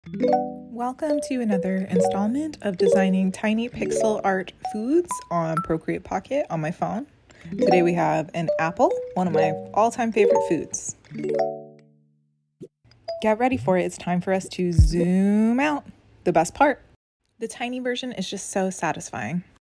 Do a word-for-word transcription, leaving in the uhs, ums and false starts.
Welcome to another installment of designing tiny pixel art foods on Procreate Pocket on my phone. Today we have an apple, one of my all-time favorite foods. Get ready for it. It's time for us to zoom out. The best part. The tiny version is just so satisfying.